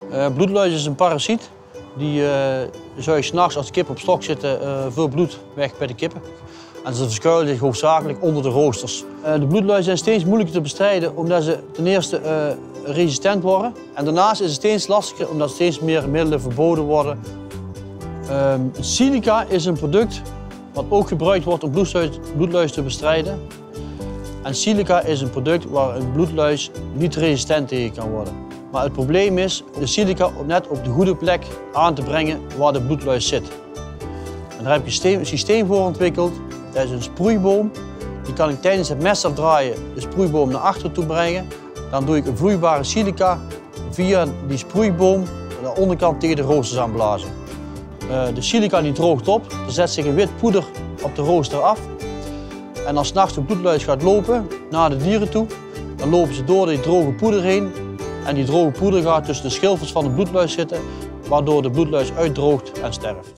Bloedluis is een parasiet. Die zuigt 's nachts als de kippen op stok zitten veel bloed weg bij de kippen. En ze verschuilen zich hoofdzakelijk onder de roosters. De bloedluizen zijn steeds moeilijker te bestrijden omdat ze ten eerste resistent worden. En daarnaast is het steeds lastiger omdat steeds meer middelen verboden worden. Silica is een product wat ook gebruikt wordt om bloedluis te bestrijden. En silica is een product waar een bloedluis niet resistent tegen kan worden. Maar het probleem is de silica net op de goede plek aan te brengen waar de bloedluis zit. En daar heb ik een systeem voor ontwikkeld. Dat is een sproeiboom. Die kan ik tijdens het mes afdraaien de sproeiboom naar achteren toe brengen. Dan doe ik een vloeibare silica via die sproeiboom aan de onderkant tegen de roosters aanblazen. De silica die droogt op, er zet zich een wit poeder op de rooster af. En als 's nachts de bloedluis gaat lopen naar de dieren toe, dan lopen ze door die droge poeder heen. En die droge poeder gaat tussen de schilfers van de bloedluis zitten, waardoor de bloedluis uitdroogt en sterft.